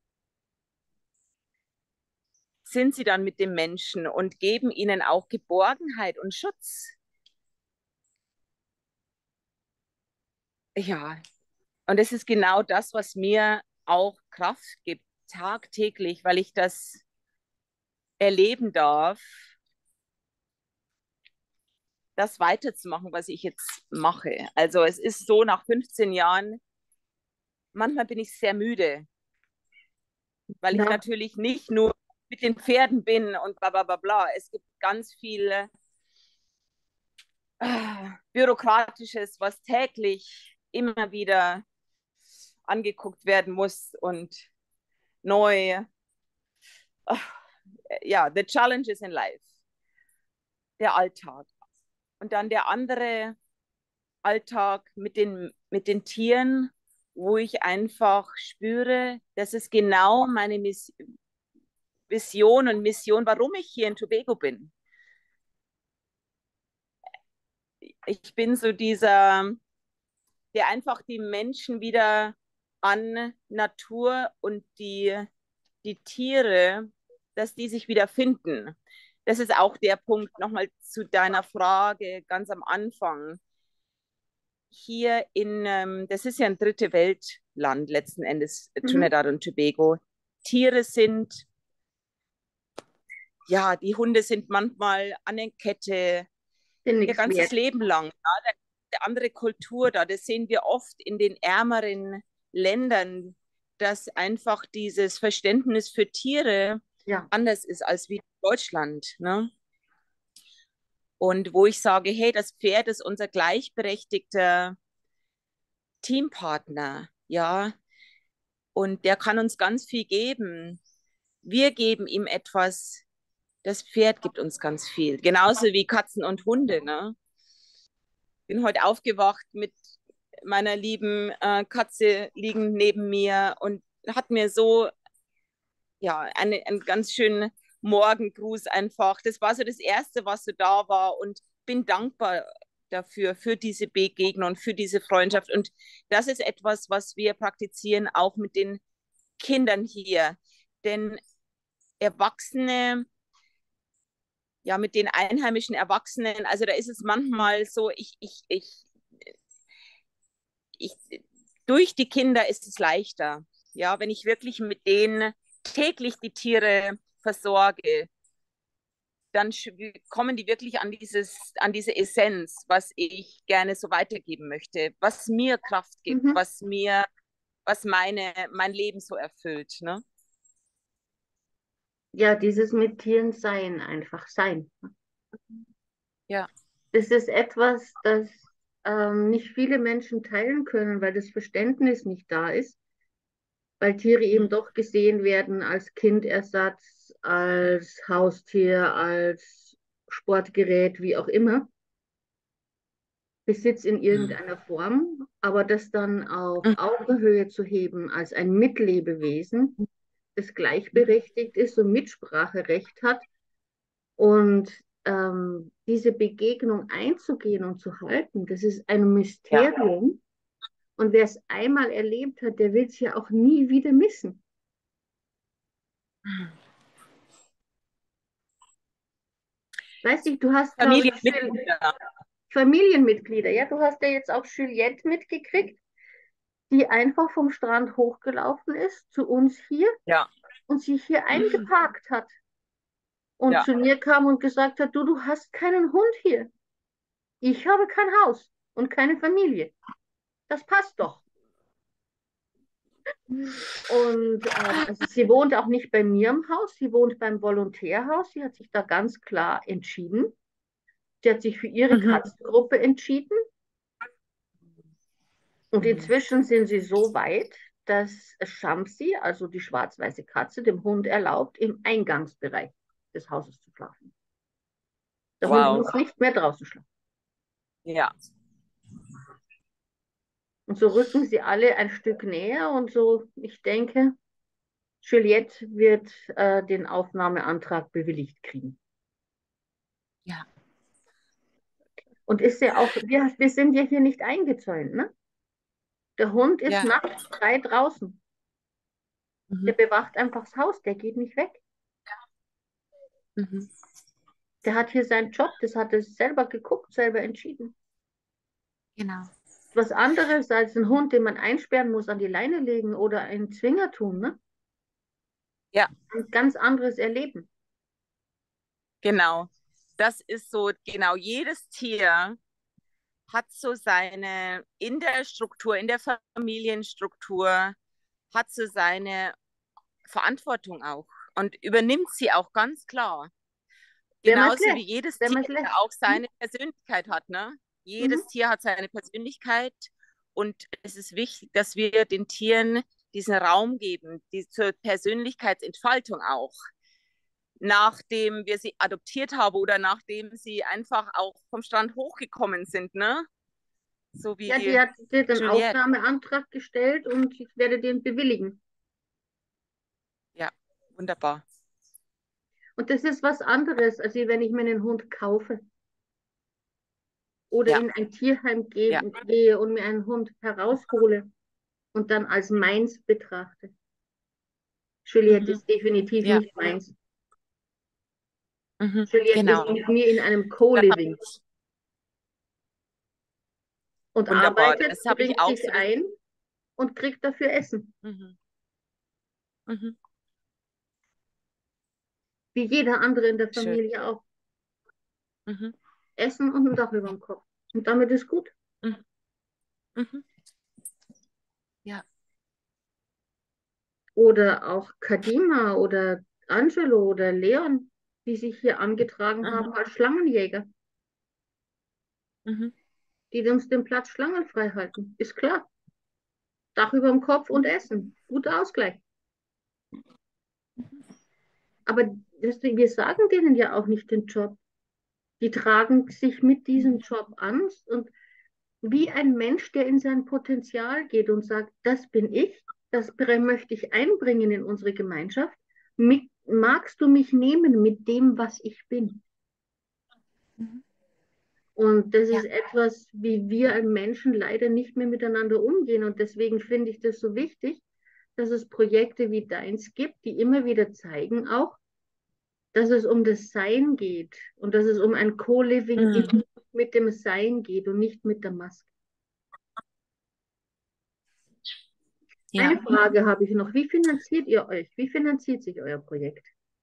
sind sie dann mit dem Menschen und geben ihnen auch Geborgenheit und Schutz. Ja, und das ist genau das, was mir auch Kraft gibt, tagtäglich, weil ich das erleben darf, das weiterzumachen, was ich jetzt mache. Also es ist so, nach fünfzehn Jahren, manchmal bin ich sehr müde, weil ich Ja, natürlich nicht nur mit den Pferden bin und bla bla bla bla. Es gibt ganz viel äh, Bürokratisches, was täglich immer wieder angeguckt werden muss und neu. Äh, ja, the challenges in life, der Alltag. Und dann der andere Alltag mit den, mit den Tieren, wo ich einfach spüre, das ist genau meine Miss Vision und Mission, warum ich hier in Tobago bin. Ich bin so dieser, der einfach die Menschen wieder an Natur und die, die Tiere, dass die sich wieder finden. Das ist auch der Punkt nochmal zu deiner Frage ganz am Anfang. Hier in, ähm, das ist ja ein dritte Weltland letzten Endes, mhm. Trinidad und Tobago. Tiere sind, ja, die Hunde sind manchmal an der Kette, Bin ihr nichts ganzes wert. Leben lang. Ja, eine andere Kultur da, das sehen wir oft in den ärmeren Ländern, dass einfach dieses Verständnis für Tiere Ja, anders ist als wie in Deutschland. Ne? Und wo ich sage, hey, das Pferd ist unser gleichberechtigter Teampartner, ja, und der kann uns ganz viel geben. Wir geben ihm etwas, das Pferd gibt uns ganz viel. Genauso wie Katzen und Hunde. Ne? Bin heute aufgewacht mit meiner lieben äh, Katze liegen neben mir und hat mir so, ja, eine, einen ganz schönen Morgengruß einfach. Das war so das Erste, was so da war und bin dankbar dafür, für diese Begegnung, für diese Freundschaft. Und das ist etwas, was wir praktizieren, auch mit den Kindern hier. Denn Erwachsene, ja, mit den einheimischen Erwachsenen, also da ist es manchmal so, ich, ich, ich, ich, durch die Kinder ist es leichter. Ja, wenn ich wirklich mit denen täglich die Tiere versorge, dann kommen die wirklich an, dieses, an diese Essenz, was ich gerne so weitergeben möchte, was mir Kraft gibt, mhm. was mir, was meine, mein Leben so erfüllt. Ne? Ja, dieses mit Tieren sein, einfach sein. Ja. Das ist etwas, das ähm, nicht viele Menschen teilen können, weil das Verständnis nicht da ist, weil Tiere eben Mhm. doch gesehen werden als Kindersatz, als Haustier, als Sportgerät, wie auch immer, Besitz in Mhm. irgendeiner Form, aber das dann auf Mhm. Augenhöhe zu heben als ein Mitlebewesen, das gleichberechtigt ist und Mitspracherecht hat und ähm, diese Begegnung einzugehen und zu halten, das ist ein Ja. Mysterium. Und wer es einmal erlebt hat, der will es ja auch nie wieder missen. Weiß ich, du hast, glaube ich, Jul- Familienmitglieder. Familienmitglieder. Ja, du hast ja jetzt auch Juliette mitgekriegt, die einfach vom Strand hochgelaufen ist zu uns hier Ja. und sich hier Mhm. eingeparkt hat und Ja. zu mir kam und gesagt hat, du, du hast keinen Hund hier. Ich habe kein Haus und keine Familie. Das passt doch. Und ähm, also sie wohnt auch nicht bei mir im Haus, sie wohnt beim Volontärhaus. Sie hat sich da ganz klar entschieden. Sie hat sich für ihre Mhm. Katzengruppe entschieden. Und Mhm. inzwischen sind sie so weit, dass Shamsi, also die schwarz-weiße Katze, dem Hund erlaubt, im Eingangsbereich des Hauses zu schlafen. Der Hund Wow. muss nicht mehr draußen schlafen. Ja. Und so rücken sie alle ein Stück näher und so, ich denke, Juliette wird äh, den Aufnahmeantrag bewilligt kriegen. Ja. Und ist ja auch, wir, wir sind ja hier nicht eingezäunt, ne? Der Hund ist Ja. nachts frei draußen. Der Mhm. bewacht einfach das Haus, der geht nicht weg. Mhm. Der hat hier seinen Job, das hat er selber geguckt, selber entschieden. Genau. Was anderes als ein Hund, den man einsperren muss, an die Leine legen oder einen Zwinger tun, ne? Ja, Ein ganz anderes Erleben. genau. Das ist so, genau, jedes Tier hat so seine, in der Struktur, in der Familienstruktur, hat so seine Verantwortung auch und übernimmt sie auch ganz klar. Wenn man es Genauso wie lässt, jedes wenn Tier man es ja lässt. auch Hm? seine Persönlichkeit hat, ne? Mhm. Jedes Tier hat seine Persönlichkeit und es ist wichtig, dass wir den Tieren diesen Raum geben, die zur Persönlichkeitsentfaltung auch, nachdem wir sie adoptiert haben oder nachdem sie einfach auch vom Strand hochgekommen sind, ne? So Ja, die wie hat dir den Juliette. Aufnahmeantrag gestellt und ich werde den bewilligen. Ja, wunderbar. Und das ist was anderes, als wenn ich mir einen Hund kaufe oder Ja, in ein Tierheim ja. gehe, gehe und mir einen Hund heraushole und dann als meins betrachte. Juliette Mhm. ist definitiv Ja, nicht meins. mhm. Juliette ist Genau. mit mir in einem Das habe Co-Living ich und wunderbar. arbeitet, Das habe ich bringt auch sich so. Das, ein und kriegt dafür Essen. mhm. Mhm. Wie jeder andere in der Schön. Familie auch. Mhm. Essen und ein Dach über dem Kopf. Und damit ist gut. Mhm. Mhm. Ja. Oder auch Kadima oder Angelo oder Leon, die sich hier angetragen Mhm. haben als Schlangenjäger, Mhm. die uns den Platz schlangenfrei halten. Ist klar. Dach über dem Kopf und Mhm. Essen. Guter Ausgleich. Aber das, wir sagen denen ja auch nicht den Job. Die tragen sich mit diesem Mhm. Job an und wie ein Mensch, der in sein Potenzial geht und sagt, das bin ich, das möchte ich einbringen in unsere Gemeinschaft. Magst du mich nehmen mit dem, was ich bin? Mhm. Und das ist Ja. etwas, wie wir als Menschen leider nicht mehr miteinander umgehen. Und deswegen finde ich das so wichtig, dass es Projekte wie deins gibt, die immer wieder zeigen auch, dass es um das Sein geht und dass es um ein Co-Living Mhm. mit dem Sein geht und nicht mit der Maske. Ja. Eine Frage habe ich noch. Wie finanziert ihr euch? Wie finanziert sich euer Projekt?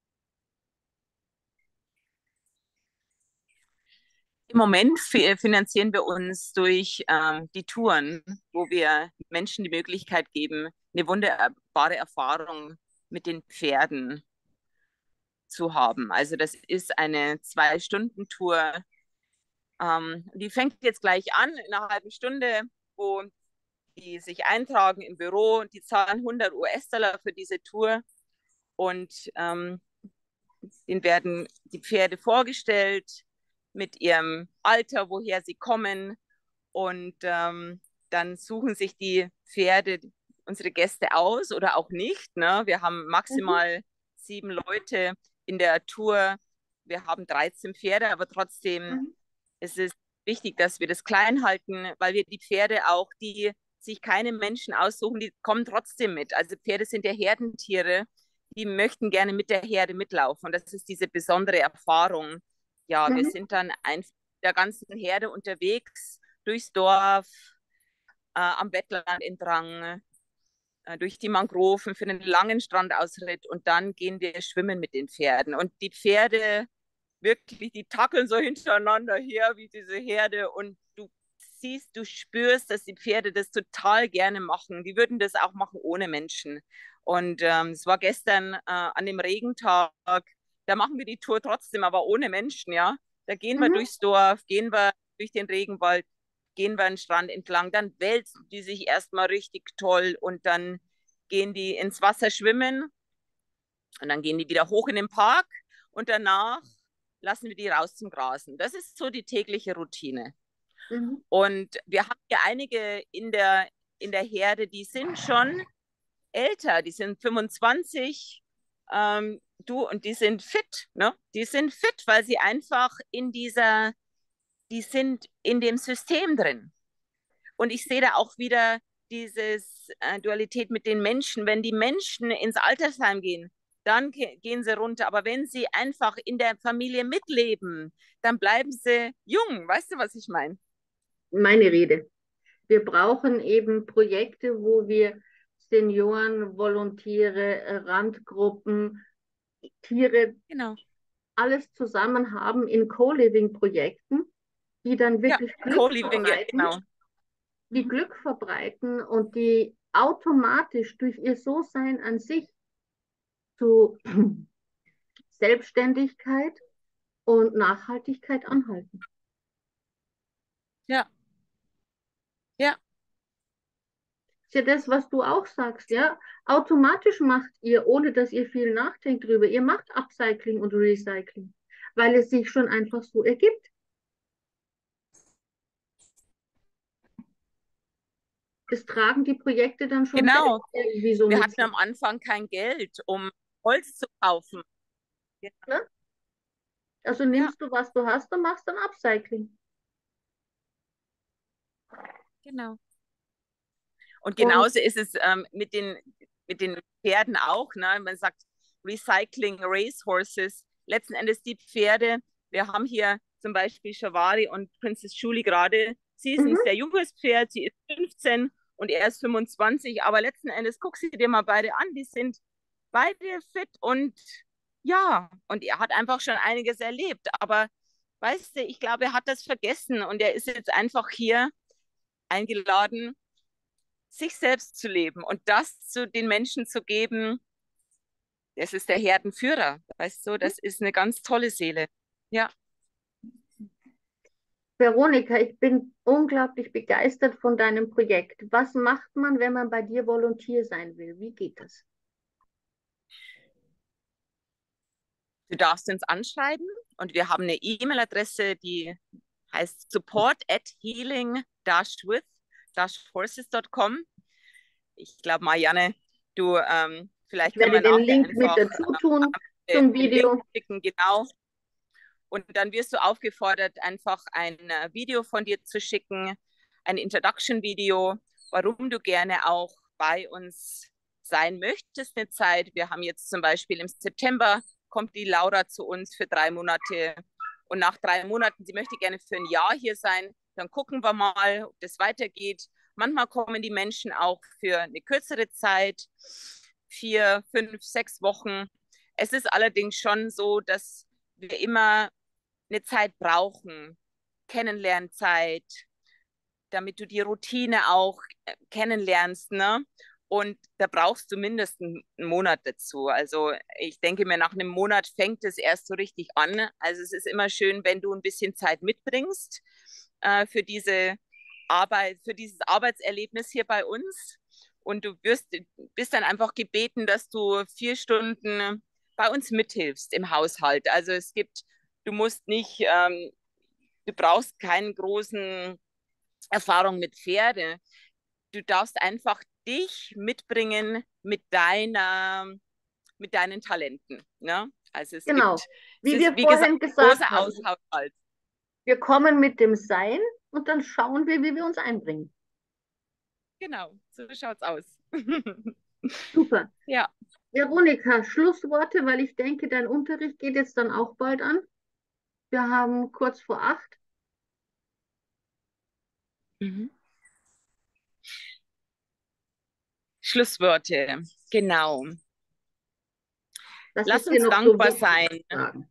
Im Moment finanzieren wir uns durch ähm, die Touren, wo wir Menschen die Möglichkeit geben, eine wunderbare Erfahrung mit den Pferden zu haben. Also das ist eine Zwei-Stunden-Tour. Ähm, die fängt jetzt gleich an, in einer halben Stunde, wo die sich eintragen im Büro. Die zahlen hundert US-Dollar für diese Tour und ähm, denen werden die Pferde vorgestellt mit ihrem Alter, woher sie kommen. Und ähm, dann suchen sich die Pferde unsere Gäste aus oder auch nicht. Ne? Wir haben Mhm. maximal sieben Leute in der Tour. Wir haben dreizehn Pferde, aber trotzdem Mhm. ist es wichtig, dass wir das klein halten, weil wir die Pferde auch, die sich keine Menschen aussuchen, die kommen trotzdem mit. Also Pferde sind ja Herdentiere, die möchten gerne mit der Herde mitlaufen. Und das ist diese besondere Erfahrung. Ja, wir Mhm. sind dann einfach der ganzen Herde unterwegs, durchs Dorf, äh, am Bettland entlang, äh, durch die Mangroven für einen langen Strandausritt und dann gehen wir schwimmen mit den Pferden. Und die Pferde wirklich, die tackeln so hintereinander her wie diese Herde und du siehst, du spürst, dass die Pferde das total gerne machen. Die würden das auch machen ohne Menschen. Und ähm, es war gestern äh, an dem Regentag, da machen wir die Tour trotzdem, aber ohne Menschen, ja. Da gehen wir Mhm. durchs Dorf, gehen wir durch den Regenwald, gehen wir den Strand entlang, dann wälzen die sich erstmal richtig toll und dann gehen die ins Wasser schwimmen und dann gehen die wieder hoch in den Park und danach lassen wir die raus zum Grasen. Das ist so die tägliche Routine. Mhm. Und wir haben hier einige in der, in der Herde, die sind schon älter, die sind fünfundzwanzig, ähm, du, und die sind fit, ne? Die sind fit, weil sie einfach in dieser, die sind in dem System drin. Und ich sehe da auch wieder dieses äh, Dualität mit den Menschen. Wenn die Menschen ins Altersheim gehen, dann ge gehen sie runter. Aber wenn sie einfach in der Familie mitleben, dann bleiben sie jung. Weißt du, was ich meine? Meine Rede. Wir brauchen eben Projekte, wo wir Senioren, Volontiere, äh, Randgruppen, Tiere, Genau. alles zusammen haben in Co-Living-Projekten, die dann Ja, wirklich Glück Co-Living, ja, verbreiten, genau. die Mhm. Glück verbreiten und die automatisch durch ihr So-Sein an sich zu Selbstständigkeit und Nachhaltigkeit anhalten. Ja, ja, Ist ja das, was du auch sagst, ja. Automatisch macht ihr, ohne dass ihr viel nachdenkt drüber, ihr macht Upcycling und Recycling, weil es sich schon einfach so ergibt. Das tragen die Projekte dann schon selbst genau. irgendwie so Wir mit hatten sich. am Anfang kein Geld, um Holz zu kaufen. Ja, Ne? Also ja, nimmst du, was du hast und machst dann Upcycling. genau. Und Und genauso ist es ähm, mit den, mit den Pferden auch. Ne? Man sagt Recycling Racehorses. Letzten Endes die Pferde. Wir haben hier zum Beispiel Shavari und Princess Julie gerade. Sie ist ein mhm, sehr junges Pferd. Sie ist fünfzehn und er ist fünfundzwanzig. Aber letzten Endes, guck sie dir mal beide an. Die sind beide fit und ja, und er hat einfach schon einiges erlebt. Aber weißt du, ich glaube, er hat das vergessen und er ist jetzt einfach hier eingeladen, sich selbst zu leben und das zu den Menschen zu geben, das ist der Herdenführer, weißt du, das ist eine ganz tolle Seele. Ja, Veronika, ich bin unglaublich begeistert von deinem Projekt. Was macht man, wenn man bei dir Volontier sein will? Wie geht das? du darfst uns anschreiben und wir haben eine E-Mail-Adresse, die heißt support at healing with horses dot com. Ich glaube, Marianne, du, ähm, Ich vielleicht können werde wir den nachher Link mit einfach dazu tun äh, zum den Link Video. klicken, genau. Und dann wirst du aufgefordert, einfach ein äh, Video von dir zu schicken, ein Introduction-Video, warum du gerne auch bei uns sein möchtest eine Zeit. Wir haben jetzt zum Beispiel im September kommt die Laura zu uns für drei Monate und nach drei Monaten, sie möchte gerne für ein Jahr hier sein, dann gucken wir mal, ob das weitergeht. Manchmal kommen die Menschen auch für eine kürzere Zeit, vier, fünf, sechs Wochen. Es ist allerdings schon so, dass wir immer eine Zeit brauchen, Kennenlernzeit, damit du die Routine auch äh, kennenlernst, ne? Und da brauchst du mindestens einen Monat dazu. Also ich denke mir, nach einem Monat fängt es erst so richtig an. Also es ist immer schön, wenn du ein bisschen Zeit mitbringst äh, für diese Arbeit, für dieses Arbeitserlebnis hier bei uns. Und du wirst, bist dann einfach gebeten, dass du vier Stunden bei uns mithilfst im Haushalt. Also es gibt, du musst nicht, ähm, du brauchst keine großen Erfahrung mit Pferde. Du darfst einfach dich mitbringen mit deiner, mit deinen Talenten. Ne? Also es Genau. gibt, es Wie wir ist wie gesagt vorhin ein gesagt großer haben, Haushalt. wir kommen mit dem Sein und dann schauen wir, wie wir uns einbringen. Genau, so schaut's aus. Super. Ja. Veronika, Schlussworte, weil ich denke, dein Unterricht geht jetzt dann auch bald an. Wir haben kurz vor acht. Mhm. Schlussworte, genau. Was Lass ist dir uns noch so dankbar wichtig sein. zu sagen?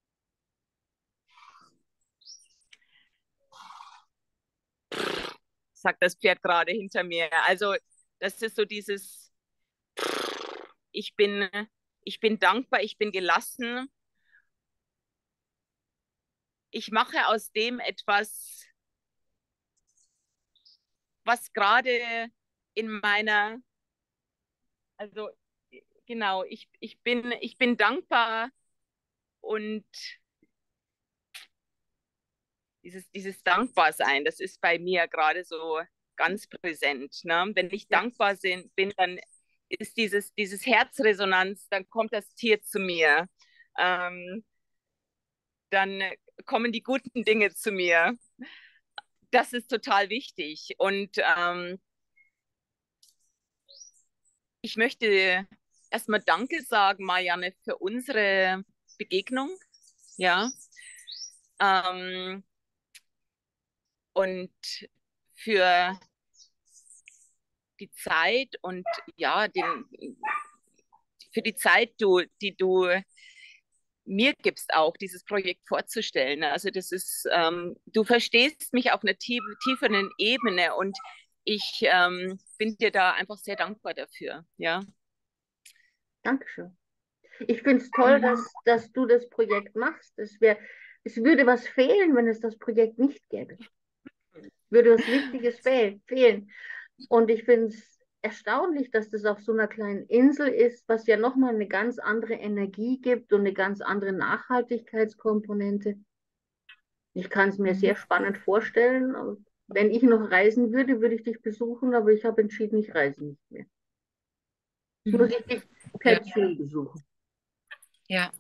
Sagt das Pferd gerade hinter mir. Also das ist so dieses, ich bin, ich bin dankbar, ich bin gelassen. Ich mache aus dem etwas, was gerade in meiner, also genau, ich, ich bin, ich bin dankbar und dieses, dieses Dankbarsein, das ist bei mir gerade so ganz präsent. Ne? Wenn ich Ja, dankbar sind, bin, dann ist dieses, dieses Herzresonanz, dann kommt das Tier zu mir. Ähm, dann kommen die guten Dinge zu mir. Das ist total wichtig. Und ähm, ich möchte erstmal Danke sagen, Marianne, für unsere Begegnung. Ja. Ähm, und für die Zeit und ja, den, für die Zeit, du, die du mir gibst, auch dieses Projekt vorzustellen. Also das ist, ähm, du verstehst mich auf einer tief, tieferen Ebene und ich ähm, bin dir da einfach sehr dankbar dafür. Ja. Dankeschön. Ich finde es toll, Mhm. dass, dass du das Projekt machst. Es wär, es würde was fehlen, wenn es das Projekt nicht gäbe. Würde was Wichtiges fehl, fehlen. Und ich finde es erstaunlich, dass das auf so einer kleinen Insel ist, was ja nochmal eine ganz andere Energie gibt und eine ganz andere Nachhaltigkeitskomponente. Ich kann es mir Mhm. sehr spannend vorstellen. Und wenn ich noch reisen würde, würde ich dich besuchen, aber ich habe entschieden, ich reise nicht mehr. Jetzt muss Mhm. ich dich Ja, per Zoom besuchen. ja.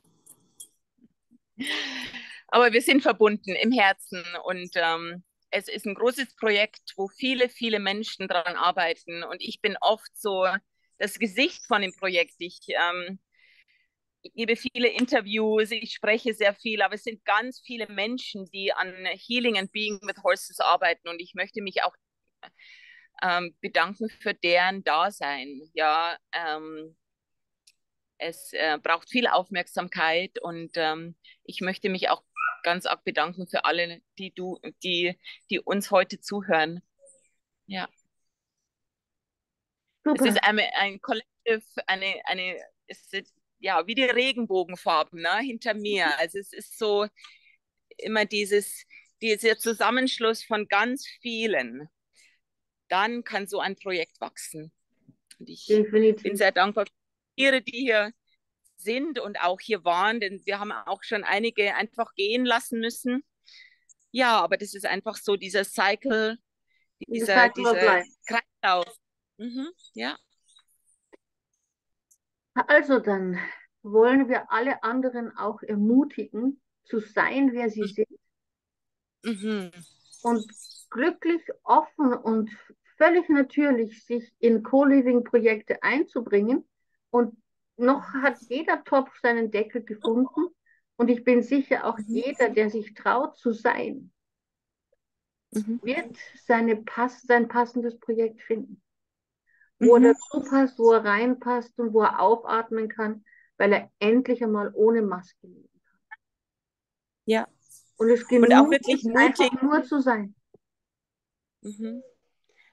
Aber wir sind verbunden im Herzen und ähm, es ist ein großes Projekt, wo viele, viele Menschen daran arbeiten und ich bin oft so das Gesicht von dem Projekt. Ich ähm, ich gebe viele Interviews, ich spreche sehr viel, aber es sind ganz viele Menschen, die an Healing and Being with Horses arbeiten und ich möchte mich auch ähm, bedanken für deren Dasein. Ja, ähm, es äh, braucht viel Aufmerksamkeit und ähm, ich möchte mich auch ganz arg bedanken für alle, die du, die, die uns heute zuhören. Ja, es Super. ist eine, ein Kollektiv, eine, eine, es ist ja wie die Regenbogenfarben, ne, hinter mir. Also es ist so immer dieses, dieser Zusammenschluss von ganz vielen. Dann kann so ein Projekt wachsen. Und ich bin Definitiv. sehr dankbar für die Tiere, die hier sind und auch hier waren, denn wir haben auch schon einige einfach gehen lassen müssen. Ja, aber das ist einfach so dieser Cycle, The dieser, cycle of dieser life. Kreislauf. Mhm, ja. Also dann wollen wir alle anderen auch ermutigen, zu sein, wer sie sind Mhm. und glücklich, offen und völlig natürlich sich in Co-Living-Projekte einzubringen. Und noch hat jeder Topf seinen Deckel gefunden. Und ich bin sicher, auch Mhm. jeder, der sich traut zu sein, Mhm. wird seine Pass sein passendes Projekt finden, wo er Mhm. dazu passt, wo er reinpasst und wo er aufatmen kann, weil er endlich einmal ohne Maske lebt. Ja. Und es Und auch genug wirklich ist, mutig. einfach nur zu sein. Mhm.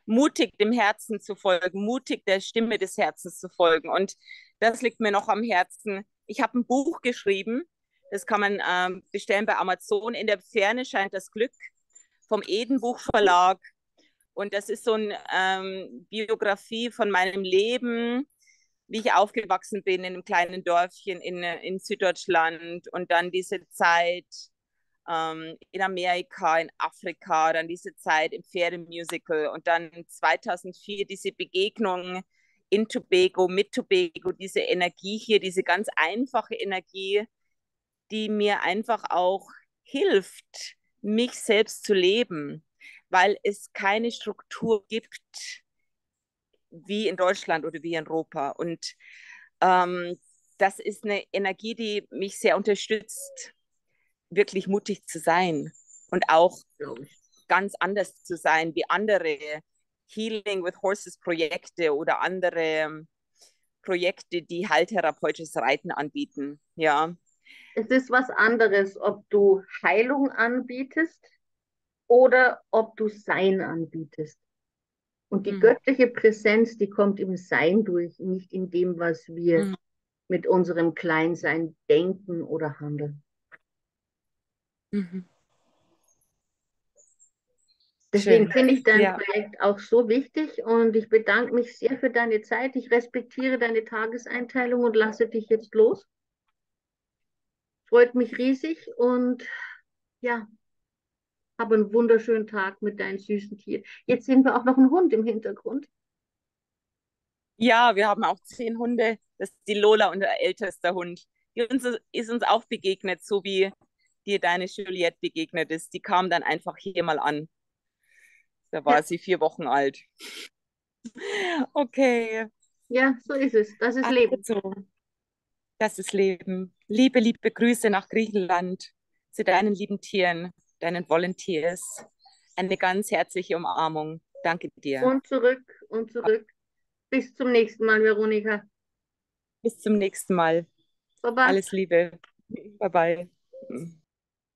mutig dem Herzen zu folgen, mutig der Stimme des Herzens zu folgen. Und das liegt mir noch am Herzen. Ich habe ein Buch geschrieben, das kann man ähm, bestellen bei Amazon. In der Ferne scheint das Glück, vom Edenbuch Verlag. Und das ist so eine ähm, Biografie von meinem Leben, wie ich aufgewachsen bin in einem kleinen Dörfchen in, in Süddeutschland und dann diese Zeit ähm, in Amerika, in Afrika, dann diese Zeit im Pferdemusical und dann zweitausendvier diese Begegnung in Tobago, mit Tobago, diese Energie hier, diese ganz einfache Energie, die mir einfach auch hilft, mich selbst zu leben, weil es keine Struktur gibt wie in Deutschland oder wie in Europa. Und ähm, das ist eine Energie, die mich sehr unterstützt, wirklich mutig zu sein und auch ganz anders zu sein wie andere Healing with Horses Projekte oder andere Projekte, die heiltherapeutisches Reiten anbieten. Ja. Es ist was anderes, ob du Heilung anbietest oder ob du Sein anbietest. Und die Mhm. göttliche Präsenz, die kommt im Sein durch, nicht in dem, was wir mhm. mit unserem Kleinsein denken oder handeln. Mhm. Deswegen finde ich dein ja. Projekt auch so wichtig und ich bedanke mich sehr für deine Zeit. Ich respektiere deine Tageseinteilung und lasse dich jetzt los. Freut mich riesig und ja, habe einen wunderschönen Tag mit deinen süßen Tieren. Jetzt sehen wir auch noch einen Hund im Hintergrund. Ja, wir haben auch zehn Hunde. Das ist die Lola, unser ältester Hund. Die uns, ist uns auch begegnet, so wie dir deine Juliette begegnet ist. Die kam dann einfach hier mal an. Da war ja. sie vier Wochen alt. Okay. Ja, so ist es. Das ist also, Leben. Das ist Leben. Liebe, liebe Grüße nach Griechenland zu deinen lieben Tieren, deinen Volunteers. Eine ganz herzliche Umarmung. Danke dir. Und zurück und zurück. Bis zum nächsten Mal, Veronika. Bis zum nächsten Mal. Baba. Alles Liebe. Bye bye.